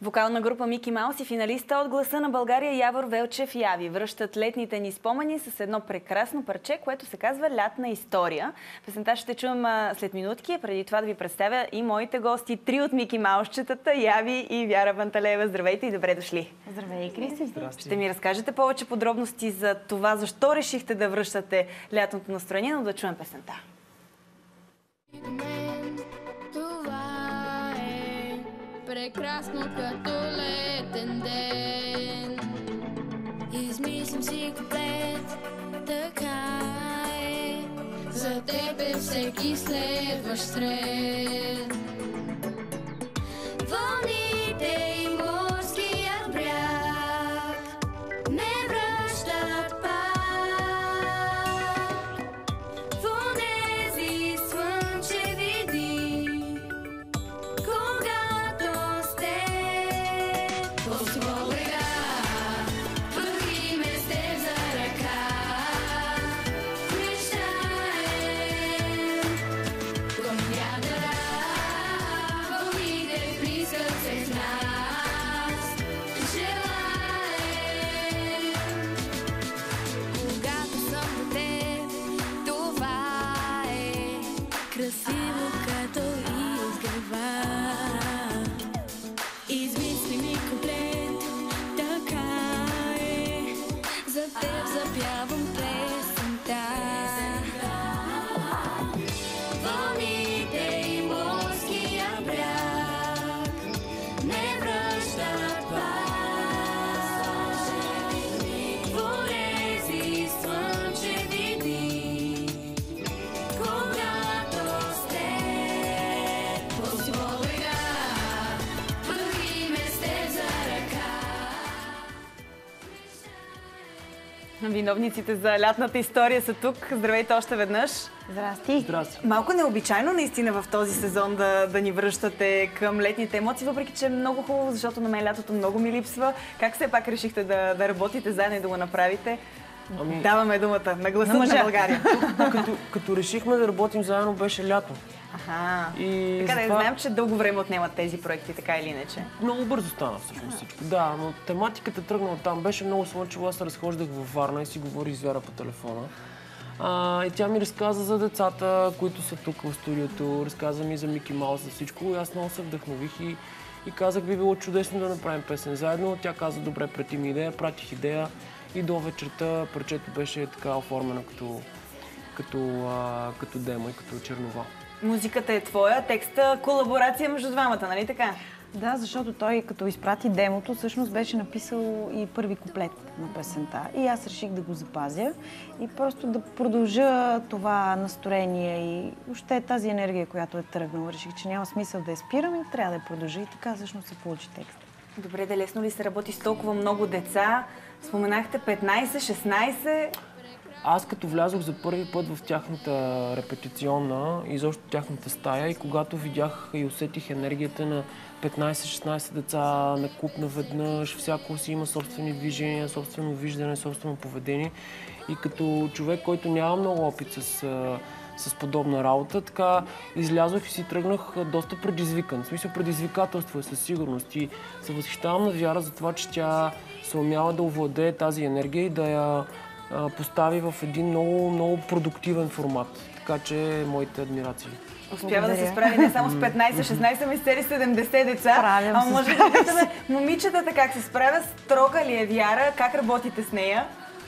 Вокална група Мики Маус и финалиста от Гласа на България Явор Велчев Яви връщат летните ни спомени с едно прекрасно парче, което се казва "Лятна история". Песента ще чуем след минутки. Преди това да ви представя и моите гости, три от Мики Маусчетата, Яви и Вяра Панталеева. Здравейте и добре дошли! Здравей, Кристи! Ще ми разкажете повече подробности за това, защо решихте да връщате лятното настроение, но да чуем песента. Прекрасно като летен ден. Измислим си куплет, така е. За теб е всеки следващ ред. Вълните и морския бряг ме връщат пак в онези слънчеви дни, когато с теб по брега вървиме с теб за ръка. Мечтаем към вятъра, вълните плискат се в нас. Желаем, когато съм до теб, това е красиво като изгрева. Измисли ми куплет, така е. За теб запявам песента. Вълните и морския бряг ме връщат пак в онези слънчеви дни, когато с теб по брега вървиме с теб за ръка. Виновниците за лятната история са тук. Здравейте още веднъж. Здрасти! Здрасти. Малко необичайно наистина в този сезон да ни връщате към летните емоции, въпреки че е много хубаво, защото на мен лятото много ми липсва. Как все пак решихте да работите заедно и да го направите? Даваме думата на Гласа на България. Като решихме да работим заедно, беше лято. Аха. И Така да затова знаем, че дълго време отнемат тези проекти, така или иначе. много бързо стана всъщност всичко. Да, но тематиката тръгна оттам. Беше много слънчево. Аз се разхождах във Варна и си говорих с Вяра по телефона. И тя ми разказа за децата, които са тук в студиото. Разказа ми за Мики Маус, за всичко. И аз много се вдъхнових и казах, би било чудесно да направим песен заедно. Тя каза, добре, прети ми идея, пратих идея и до вечерта парчето беше така оформено като демо и като чернова. Музиката е твоя, текста колаборация между двамата, нали така? Да, защото той като изпрати демото, всъщност беше написал и първи куплет на песента. И аз реших да го запазя и просто да продължа това настроение и въобще тази енергия, която е тръгнала. Реших, че няма смисъл да я спирам и трябва да я продължа. И така всъщност се получи текст. Добре, да лесно ли се работи с толкова много деца? Споменахте 15, 16... Аз като влязох за първи път в тяхната репетиционна, изобщо тяхната стая, и когато видях и усетих енергията на 15-16 деца на куп наведнъж, всяко си има собствени движения, собствено виждане, собствено поведение. И като човек, който няма много опит с подобна работа, така излязох и си тръгнах доста предизвикан. В смисъл, предизвикателство е със сигурност. И се възхищавам на Вяра за това, че тя се умява да овладее тази енергия и да я постави в един много, много продуктивен формат. Така че моите адмирации. Успява да се справи не само с 15-16, ами с цели 70 деца. Справям се. Може да питаме момичетата как се справя? Строга ли е Вяра? Как работите с нея?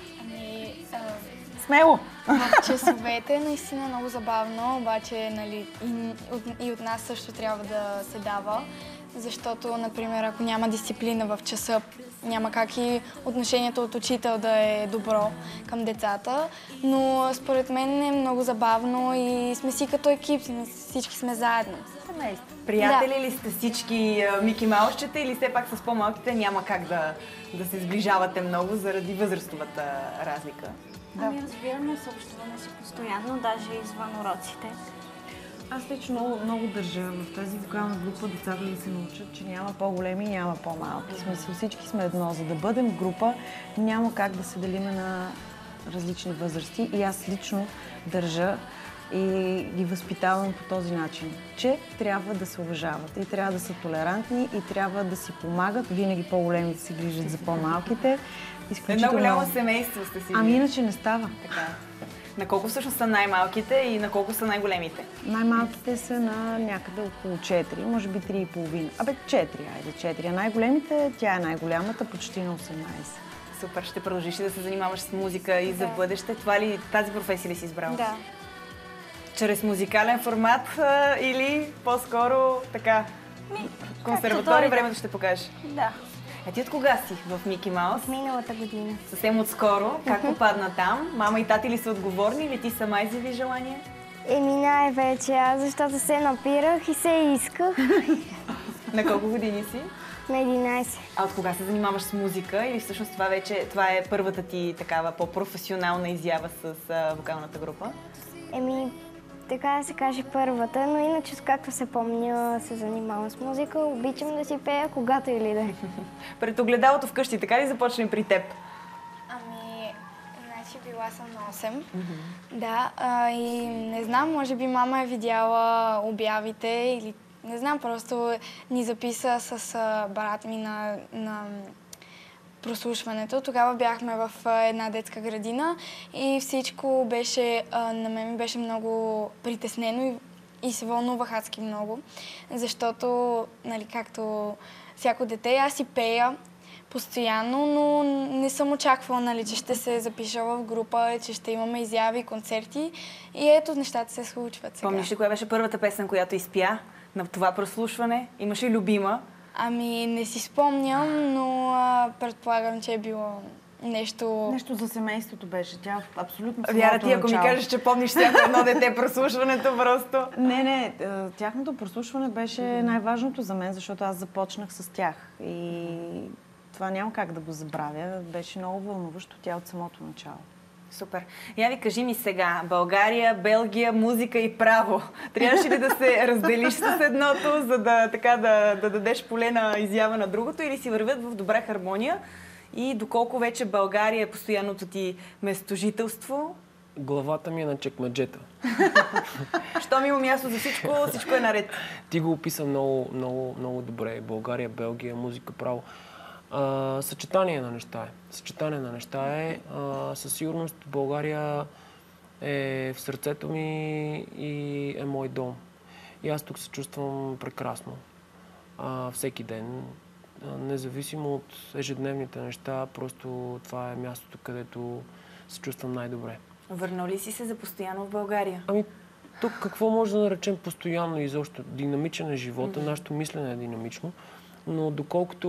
Смело! В часовете наистина е много забавно, обаче нали, и от нас също трябва да се дава, защото, например, ако няма дисциплина в часа, няма как и отношението от учител да е добро към децата, но според мен е много забавно и сме си като екип, всички сме заедно. Приятели ли сте всички Мики Маусчета или все пак с по-малките няма как да се сближавате много заради възрастовата разлика? Ами разбираме, съобщуваме си постоянно, даже извън уроците. Аз лично много държа в тази вокална група децата да се научат, че няма по-големи и няма по-малки. В смисъл, всички сме едно. За да бъдем група, няма как да се делиме на различни възрасти. И аз лично държа И ги възпитавам по този начин, че трябва да се уважават и трябва да са толерантни и трябва да си помагат. Винаги по-големите се грижат за по-малките. Едно голямо семейство сте си. Ами иначе не става. Така. На колко всъщност са най-малките и на колко са най-големите? Най-малките са на някъде около 4, може би 3,5. Абе 4, айде 4. А най-големите, тя е най-голямата, почти на 18. Супер, ще продължиш ли да се занимаваш с музика и за бъдеще? Тази професия ли си избрала? Да. Чрез музикален формат или по-скоро така? Консерватория, времето ще покаже. Да, А ти от кога си в Мики Маус? миналата година. Съвсем отскоро. Как попадна там? Мама и тати ли са отговорни или ти сама изяви желание? Най-вече аз, защото се напирах и се исках На колко години си? на 11. А от кога се занимаваш с музика или всъщност това е първата ти такава по-професионална изява с вокалната група? Така да се каже първата, но иначе, както се помня, се занимавам с музика. Обичам да си пея когато или да е. Пред огледалото вкъщи, така ли започнем при теб? Значи била съм на 8. Да, и не знам, може би мама е видяла обявите или не знам, просто ни записа с брат ми на прослушването. Тогава бяхме в една детска градина и всичко беше, на мен ми беше много притеснено и се вълнувах адски много, защото, нали, както всяко дете, аз си пея постоянно, но не съм очаквала, нали, че ще се запиша в група, че ще имаме изяви, концерти и ето нещата се случват сега. Помниш ли коя беше първата песен, която изпя на това прослушване? Имаш ли любима? Не си спомням, но предполагам, че е било нещо... Нещо за семейството беше. Тя абсолютно самото Вяра, ти ако ми начало. кажеш, че помниш всяко едно дете прослушването, просто... Не, тяхното прослушване беше най-важното за мен, защото аз започнах с тях. И това няма как да го забравя. Беше много вълнуващо тя от самото начало. Супер. Яви, кажи ми сега, България, Белгия, музика и право. Трябваше ли да се разделиш с едното, за да дадеш поле на изява на другото, или си вървят в добра хармония? И доколко вече България е постоянното ти местожителство? Главата ми е на чекмеджета. Щом има място за всичко, всичко е наред. Ти го описа много, много, много добре. България, Белгия, музика, право. Съчетание на неща е. Със сигурност България е в сърцето ми и е мой дом. И аз тук се чувствам прекрасно. Всеки ден. Независимо от ежедневните неща, просто това е мястото, където се чувствам най-добре. Върнал ли си се за постоянно в България? Тук какво може да наречем постоянно изобщо? Динамичен е живота, нашето мислене е динамично, но доколкото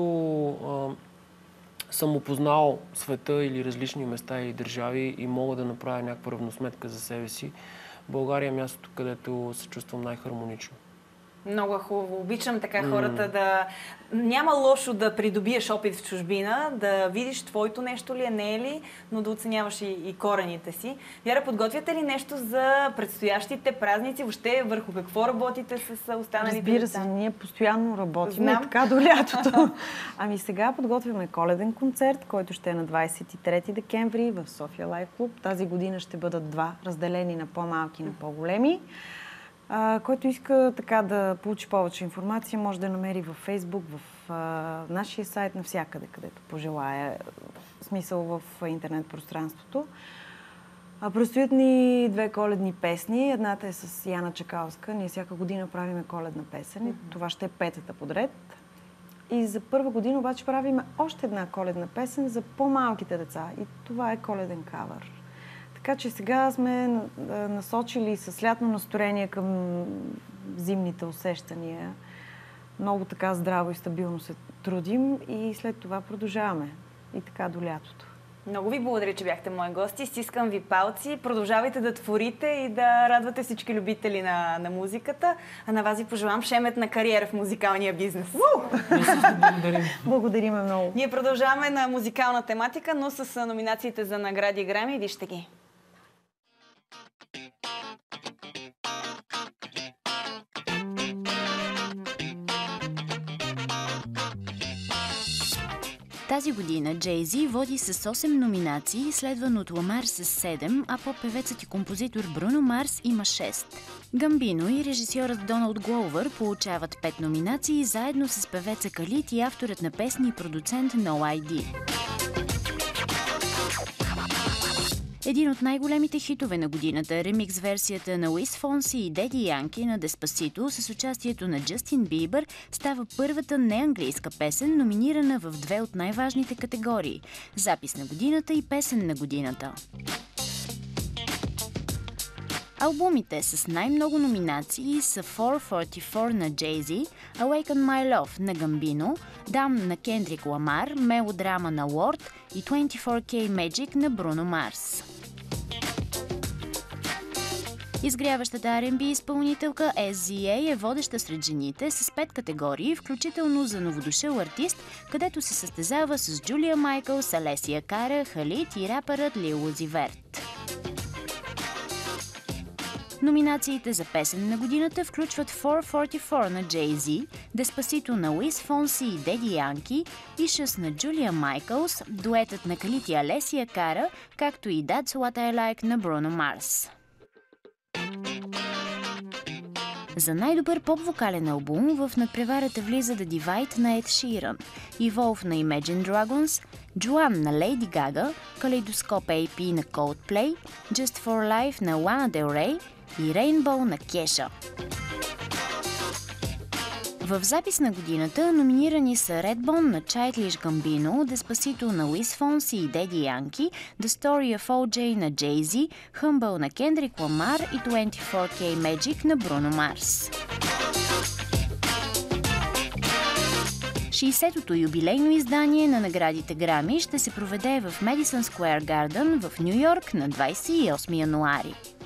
съм опознал света или различни места или държави и мога да направя някаква равносметка за себе си, България е мястото, където се чувствам най-хармонично. Много е хубаво. Обичам така хората да... Няма лошо да придобиеш опит в чужбина, да видиш твоето нещо ли е, не е ли, но да оценяваш и корените си. Вяра, подготвяте ли нещо за предстоящите празници? Въобще върху какво работите с останалите деца? Разбира се, ние постоянно работим така до лятото. Сега подготвяме коледен концерт, който ще е на 23 декември в София Лайф Клуб. Тази година ще бъдат два, разделени на по-малки и на по-големи. Който иска така да получи повече информация, може да намери във Фейсбук, в нашия сайт, навсякъде, където пожелая, в смисъл в интернет пространството. Предстоят ни две коледни песни. Едната е с Яна Чакалска. Ние всяка година правиме коледна песен. Това ще е петата подред. И за първа година обаче правиме още една коледна песен за по-малките деца. И това е коледен кавър. Така че сега сме насочили с лятно настроение към зимните усещания. Много така здраво и стабилно се трудим и след това продължаваме. И така до лятото. Много ви благодаря, че бяхте мои гости. Стискам ви палци. Продължавайте да творите и да радвате всички любители на музиката. А на вас ви пожелавам шеметна кариера в музикалния бизнес. Благодарим много. Ние продължаваме на музикална тематика, но с номинациите за награди и грами. Вижте ги. Тази година Jay-Z води с 8 номинации, следван от Ламар с 7, а поп-певецът и композитор Бруно Марс има 6. Гамбино и режисьорът Доналд Гловър получават 5 номинации, заедно с певеца Калид и авторът на песни и продуцент No ID. Един от най-големите хитове на годината, ремикс версията на Луис Фонси и Деди Янки на Деспасито с участието на Джастин Бибър, става първата неанглийска песен, номинирана в 2 от най-важните категории – запис на годината и песен на годината. Албумите с най-много номинации са 444 на Jay-Z, Awaken My Love на Гамбино, Damn на Кендрик Ламар, Мелодрама на Lorde и 24K Magic на Бруно Марс. Изгряващата R&B изпълнителка SZA е водеща сред жените с 5 категории, включително за новодошъл артист, където се състезава с Джулия Майкълс, Алесия Кара, Халид и рапърът Лил Узи Верт. Номинациите за песен на годината включват 444 на Jay-Z, Деспасито на Луис Фонси и Деди Янки, Issues на Джулия Майкълс, дуетът на Калид и Алесия Кара, както и That's What I Like на Бруно Марс. За най-добър поп-вокален албум в надпреварата влиза The Divide на Ed Sheeran, Evolve на Imagine Dragons, Juan на Lady Gaga, Kaleidoscope AP на Coldplay, Just for Life на Lana Del Rey и Rainbow на Kesha. В запис на годината номинирани са Redbone на Childish Gambino, Деспасито на Луис Фонси и Деди Янки, The Story of OJ на Jay-Z, Humble на Кендрик Ламар и 24K Magic на Бруно Марс. 60-тото юбилейно издание на наградите Грами ще се проведе в Madison Square Garden в Ню Йорк на 28 януари.